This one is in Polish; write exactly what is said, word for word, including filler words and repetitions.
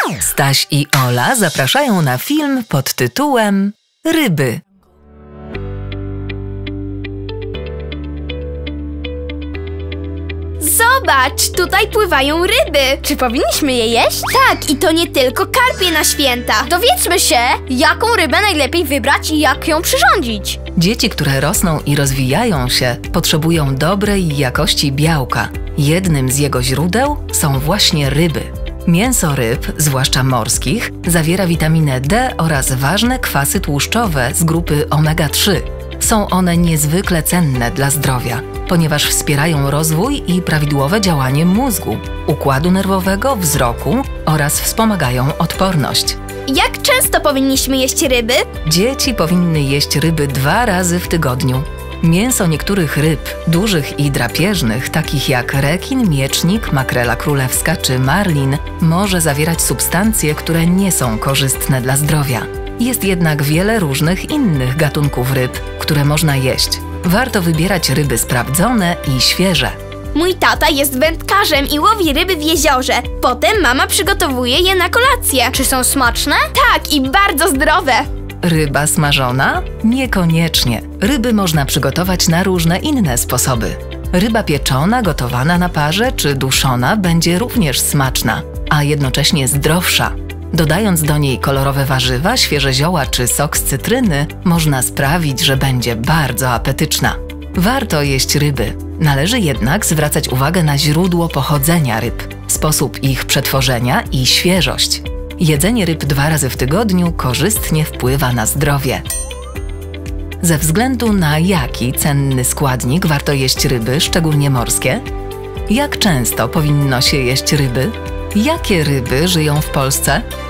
Staś i Ola zapraszają na film pod tytułem Ryby. Zobacz, tutaj pływają ryby. Czy powinniśmy je jeść? Tak, i to nie tylko karpie na święta. Dowiedzmy się, jaką rybę najlepiej wybrać i jak ją przyrządzić. Dzieci, które rosną i rozwijają się, potrzebują dobrej jakości białka. Jednym z jego źródeł są właśnie ryby. Mięso ryb, zwłaszcza morskich, zawiera witaminę D oraz ważne kwasy tłuszczowe z grupy omega trzy. Są one niezwykle cenne dla zdrowia, ponieważ wspierają rozwój i prawidłowe działanie mózgu, układu nerwowego, wzroku oraz wspomagają odporność. Jak często powinniśmy jeść ryby? Dzieci powinny jeść ryby dwa razy w tygodniu. Mięso niektórych ryb, dużych i drapieżnych, takich jak rekin, miecznik, makrela królewska czy marlin, może zawierać substancje, które nie są korzystne dla zdrowia. Jest jednak wiele różnych innych gatunków ryb, które można jeść. Warto wybierać ryby sprawdzone i świeże. Mój tata jest wędkarzem i łowi ryby w jeziorze. Potem mama przygotowuje je na kolację. Czy są smaczne? Tak, i bardzo zdrowe. Ryba smażona? Niekoniecznie. Ryby można przygotować na różne inne sposoby. Ryba pieczona, gotowana na parze czy duszona będzie również smaczna, a jednocześnie zdrowsza. Dodając do niej kolorowe warzywa, świeże zioła czy sok z cytryny, można sprawić, że będzie bardzo apetyczna. Warto jeść ryby. Należy jednak zwracać uwagę na źródło pochodzenia ryb, sposób ich przetworzenia i świeżość. Jedzenie ryb dwa razy w tygodniu korzystnie wpływa na zdrowie. Ze względu na jaki cenny składnik warto jeść ryby, szczególnie morskie? Jak często powinno się jeść ryby? Jakie ryby żyją w Polsce?